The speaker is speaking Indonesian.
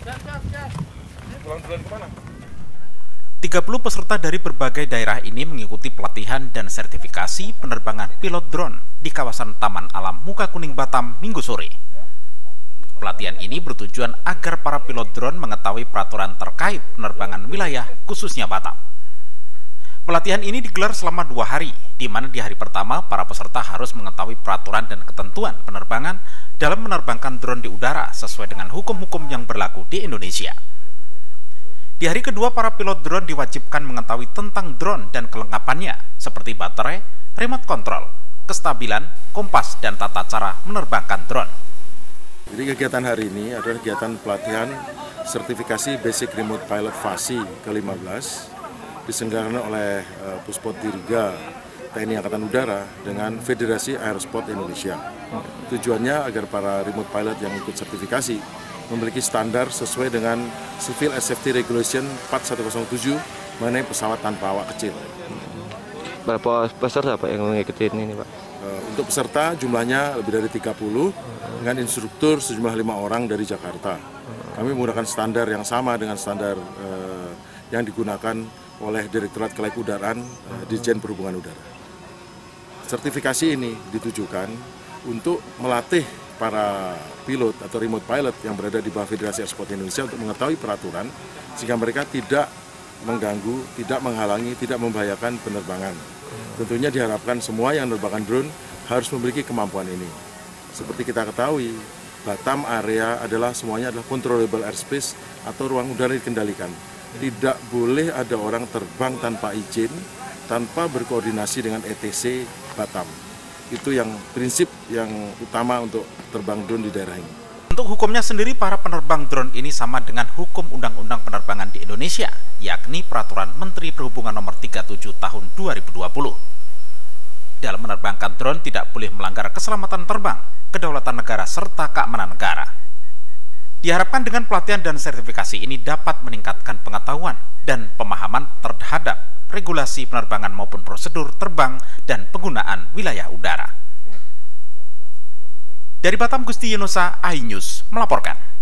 Pulang duluan kemana? 30 peserta dari berbagai daerah ini mengikuti pelatihan dan sertifikasi penerbangan pilot drone di kawasan Taman Alam Muka Kuning Batam Minggu sore. Pelatihan ini bertujuan agar para pilot drone mengetahui peraturan terkait penerbangan wilayah khususnya Batam. Pelatihan ini digelar selama 2 hari, di mana di hari pertama para peserta harus mengetahui peraturan dan ketentuan penerbangan dalam menerbangkan drone di udara sesuai dengan hukum-hukum yang berlaku di Indonesia. Di hari kedua, para pilot drone diwajibkan mengetahui tentang drone dan kelengkapannya, seperti baterai, remote control, kestabilan, kompas, dan tata cara menerbangkan drone. Jadi kegiatan hari ini adalah kegiatan pelatihan sertifikasi Basic Remote Pilot FASI ke-15 diselenggarakan oleh Puspot Dirga TNI Angkatan Udara dengan Federasi Aerosport Indonesia. Tujuannya agar para remote pilot yang ikut sertifikasi memiliki standar sesuai dengan Civil Air Safety Regulation 4107 mengenai pesawat tanpa awak kecil. Berapa peserta Pak yang mengikuti ini Pak? Untuk peserta jumlahnya lebih dari 30 dengan instruktur sejumlah 5 orang dari Jakarta. Kami menggunakan standar yang sama dengan standar yang digunakan oleh Direktorat Kelaikan-Udaraan Dirjen Perhubungan Udara. Sertifikasi ini ditujukan untuk melatih para pilot atau remote pilot yang berada di bawah Federasi Aerosport Indonesia untuk mengetahui peraturan sehingga mereka tidak mengganggu, tidak menghalangi, tidak membahayakan penerbangan. Tentunya diharapkan semua yang menerbangkan drone harus memiliki kemampuan ini. Seperti kita ketahui, Batam area semuanya adalah controllable airspace atau ruang udara dikendalikan. Tidak boleh ada orang terbang tanpa izin, tanpa berkoordinasi dengan ETC Batam. Itu yang prinsip yang utama untuk terbang drone di daerah ini. Untuk hukumnya sendiri, para penerbang drone ini sama dengan hukum Undang-Undang Penerbangan di Indonesia, yakni Peraturan Menteri Perhubungan Nomor 37 Tahun 2020. Dalam menerbangkan drone tidak boleh melanggar keselamatan terbang, kedaulatan negara, serta keamanan negara. Diharapkan dengan pelatihan dan sertifikasi ini dapat meningkatkan pengetahuan dan pemahaman terhadap regulasi penerbangan maupun prosedur terbang dan penggunaan wilayah udara. Dari Batam, Gusti Yunusa, iNews melaporkan.